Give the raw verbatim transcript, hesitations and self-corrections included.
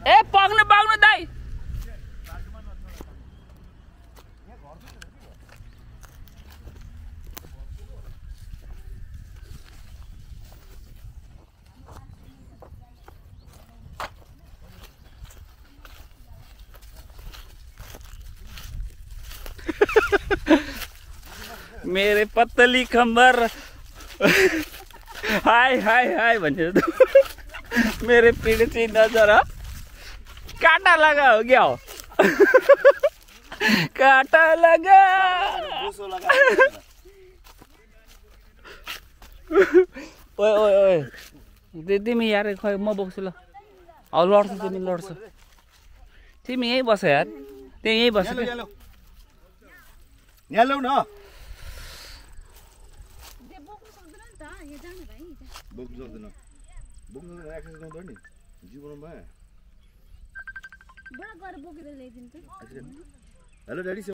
ए पग्नु पग्नु दाइ मेरे पतली कमर हाय हाय हाय भन्छ मेरे पीठ से नजर काटा लगा हो क्या हो काटा लगा ओए ओए ओए तिमी यार खै म बोक्छु ल अब लड्छु तिमी लड्छु तिमी यहीँ बस यार त्यही यहीँ बस यहाँ ल्याउ न बोक्नु सक्दैन बोक्नु सक्दैन एक्सर्साइज गर्नु पर्यो नि जीवनमा बडा गएर बोकेर ल्याइदिन्छ हेलो ड्याडी